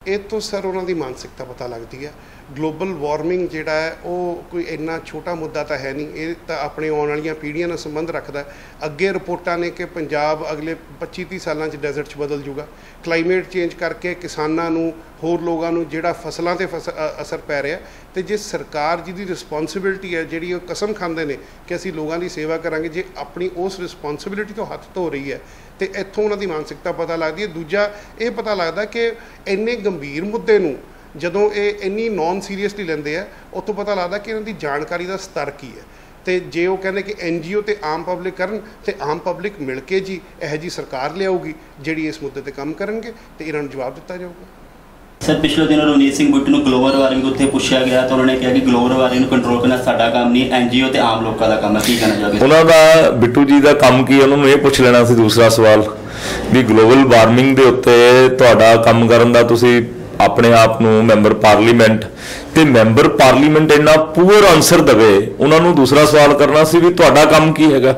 ਇਹ ਤੋਂ ਸਰ ਉਹਨਾਂ ਦੀ ਮਾਨਸਿਕਤਾ ਪਤਾ ਲੱਗਦੀ ਹੈ। ग्लोबल वार्मिंग जिहड़ा है वो कोई इन्ना छोटा मुद्दा तो है नहीं, ये तो अपने आने वाली पीढ़ियां नाल संबंध रखता है। अगे रिपोर्टां ने कि पंजाब अगले 25-30 सालों डेजर्ट बदल जूगा। क्लाइमेट चेंज करके किसानां नूं होर लोगों नूं जिहड़ा फसलों ते असर पै रहा, तो जे सरकार जिहदी रिस्पोंसिबिलिटी है जिहड़ी वो कसम खांदे ने कि असीं लोगों की सेवा करांगे, जे अपनी उस रिस्पोंसिबिलिटी तो हत्थ धो रही है तो इत्थों उन्हां दी मानसिकता पता लगदी है। दूजा ये पता लगदा कि इन्ने गंभीर मुद्दे नूं ਜਦੋਂ ਇਹ ਇੰਨੀ ਨੌਨ ਸੀਰੀਅਸਲੀ ਲੈਂਦੇ ਆ, ਉੱਥੋਂ ਪਤਾ ਲੱਗਦਾ ਕਿ ਇਹਨਾਂ ਦੀ ਜਾਣਕਾਰੀ ਦਾ ਸਤਰ ਕੀ ਹੈ। ਤੇ ਜੇ ਉਹ ਕਹਿੰਦੇ ਕਿ NGO ਤੇ ਆਮ ਪਬਲਿਕ ਕਰਨ, ਤੇ ਆਮ ਪਬਲਿਕ ਮਿਲ ਕੇ ਜੀ ਇਹੋ ਜਿਹੀ ਸਰਕਾਰ ਲਿਆਊਗੀ ਜਿਹੜੀ ਇਸ ਮੁੱਦੇ ਤੇ ਕੰਮ ਕਰਨਗੇ ਤੇ ਇਹਨਾਂ ਨੂੰ ਜਵਾਬ ਦਿੱਤਾ ਜਾਊਗਾ। सर पिछले दिन रवनीत सिंह बिट्टू ਨੂੰ ग्लोबल वार्मिंग उत्थे पूछा गया तो उन्होंने कहा कि ग्लोबल वार्मिंग ਨੂੰ कंट्रोल करना साडा काम नहीं, NGO ਤੇ ਆਮ ਲੋਕਾਂ ਦਾ ਕੰਮ ਹੈ। ਕੀ ਕਹਿਣਾ ਚਾਹੋਗੇ? ਉਹਨਾਂ ਦਾ ਬਿੱਟੂ ਜੀ ਦਾ ਕੰਮ ਕੀ, ਉਹਨਾਂ ਨੂੰ ਇਹ ਪੁੱਛ ਲੈਣਾ ਸੀ ਦੂਸਰਾ ਸਵਾਲ ਵੀ ਗਲੋਬਲ ਵਾਰਮਿੰਗ ਦੇ ਉੱਤੇ ਤੁਹਾਡਾ ਕੰਮ ਕਰਨ ਦਾ ਤੁਸੀਂ अपने आप नूं मैंबर पार्लीमेंट ते मैंबर पार्लीमेंट इन्ना पूअर आंसर दवे, उन्होंने दूसरा सवाल करना सी भी तुहाडा काम की हैगा,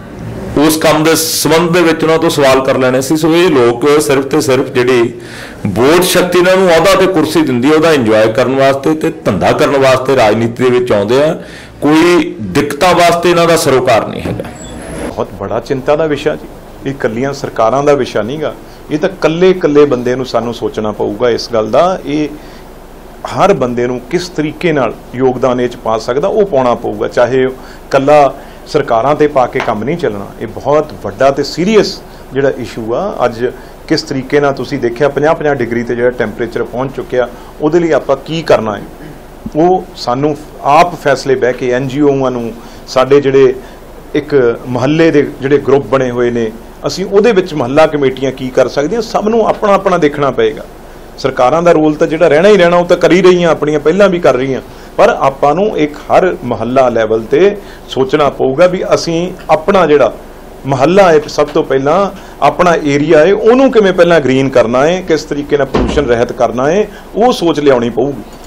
उस काम के संबंध दे विच उन्हां तों सवाल कर लेने सी। सो ये लोग सिर्फ ते सिर्फ जिहड़ी वोट शक्ति इन्हां नूं अहुदा ते कुर्सी दिंदी है, उहदा इंजॉय करन वास्ते ते धंधा करन वास्ते राजनीति दे विच आउंदे आ, कोई दिक्कतां वास्ते इन्हां दा सरोकार नहीं हैगा। बहुत बड़ा चिंता का विषय जी, ये कल्लियां सरकारां दा विषय नहीं गा, ये तो कल्ले कल्ले बंदे नूं सानूं सोचना पऊगा इस गल दा। ये हर बंदे नूं किस तरीके नाल योगदान इह पा सकदा वो पाउणा पऊगा, चाहे कल्ला सरकारां ते पा के काम नहीं चलना। ये बहुत वड्डा ते सीरीयस जिहड़ा इशू आ। अज किस तरीके नाल तुसीं देखिया 50-50 डिग्री ते जिहड़ा टैंपरेचर पहुंच चुकिया, उहदे लई आपां की करना है वो सानूं आप फैसले बह के NGOआं नूं साडे जिहड़े एक महल्ले दे जिहड़े ग्रुप बने हुए ने, ਅਸੀਂ ਉਹਦੇ ਵਿੱਚ ਮਹੱਲਾ ਕਮੇਟੀਆਂ ਕੀ ਕਰ ਸਕਦੀਆਂ, ਸਭ ਨੂੰ ਆਪਣਾ ਆਪਣਾ ਦੇਖਣਾ ਪਏਗਾ। ਸਰਕਾਰਾਂ ਦਾ ਰੋਲ ਤਾਂ ਜਿਹੜਾ ਰਹਿਣਾ ਹੀ ਰਹਿਣਾ, ਉਹ ਤਾਂ ਕਰ ਹੀ ਰਹੀਆਂ, ਆਪਣੀਆਂ ਪਹਿਲਾਂ ਵੀ ਕਰ ਰਹੀਆਂ, ਪਰ ਆਪਾਂ ਨੂੰ ਇੱਕ ਹਰ ਮਹੱਲਾ ਲੈਵਲ ਤੇ ਸੋਚਣਾ ਪਊਗਾ ਵੀ ਅਸੀਂ ਆਪਣਾ ਜਿਹੜਾ ਮਹੱਲਾ ਹੈ ਸਭ ਤੋਂ ਪਹਿਲਾਂ ਆਪਣਾ ਏਰੀਆ ਹੈ ਉਹਨੂੰ ਕਿਵੇਂ ਪਹਿਲਾਂ ਗ੍ਰੀਨ ਕਰਨਾ ਹੈ, ਕਿਸ ਤਰੀਕੇ ਨਾਲ ਪੋਲੂਸ਼ਨ ਰਹਿਤ ਕਰਨਾ ਹੈ, ਉਹ ਸੋਚ ਲਿਆਉਣੀ ਪਊਗੀ।